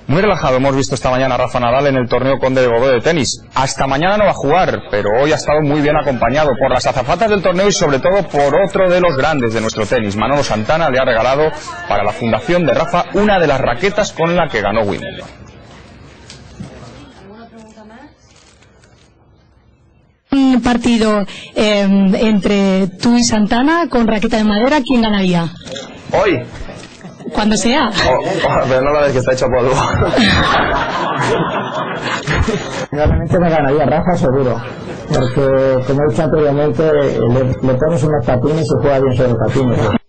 Muy relajado hemos visto esta mañana a Rafa Nadal en el torneo Conde de Godó de tenis. Hasta mañana no va a jugar, pero hoy ha estado muy bien acompañado por las azafatas del torneo y sobre todo por otro de los grandes de nuestro tenis. Manolo Santana le ha regalado para la fundación de Rafa una de las raquetas con la que ganó Wimbledon. Un partido entre tú y Santana con raqueta de madera, ¿quién ganaría? Hoy. Cuando sea. Pero no la ves que está hecho polvo. Realmente me ganaría Rafa seguro, porque como he dicho anteriormente le pones unos patines y juega bien sobre patines.